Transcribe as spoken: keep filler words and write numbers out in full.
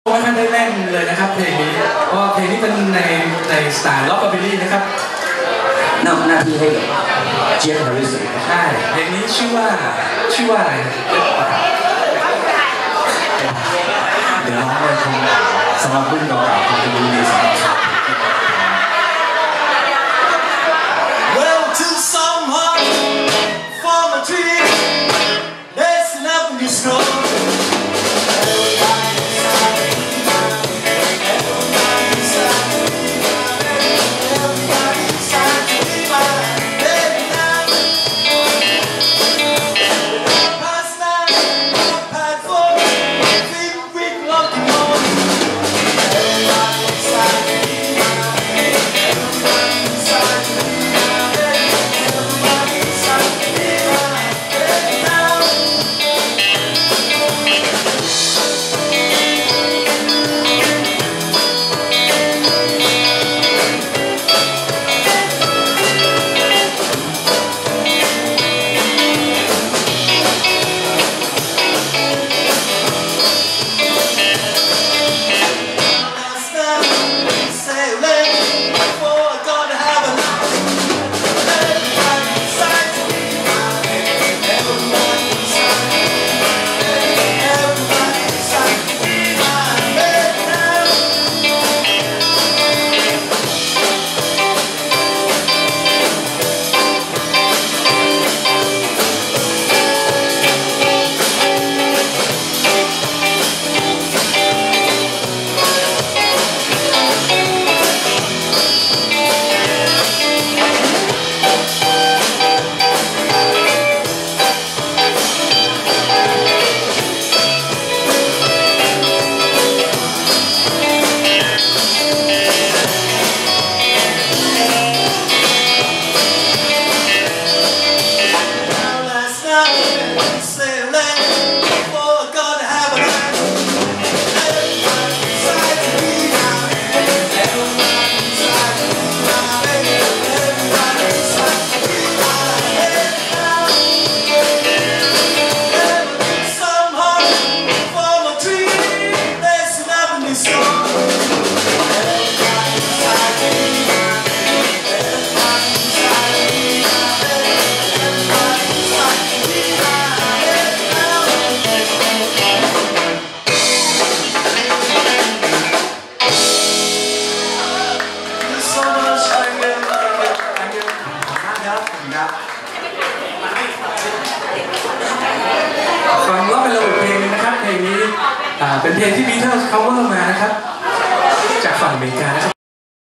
ไม่ค่อยได้เล่นเลยนะครับเพลงนี้เพราะเพลงนี้เป็นในในสไตล์ล็อกกับบิลลี่นะครับนำหน้าที่ให้เจี๊ยบฮาริสใช่เพลงนี้ชื่อว่าชื่อว่าอะไรเดี๋ยวร้องเลยคงสำหรับรุ่นเก่าๆคงจะรู้ดีสำหรับฟังว่าเป็นระบบเพลงนะครับเพลงนี้เป็นเพลงที่บีเทิลส์ cover มานะครับจากฝั่งอเมริกานะครับ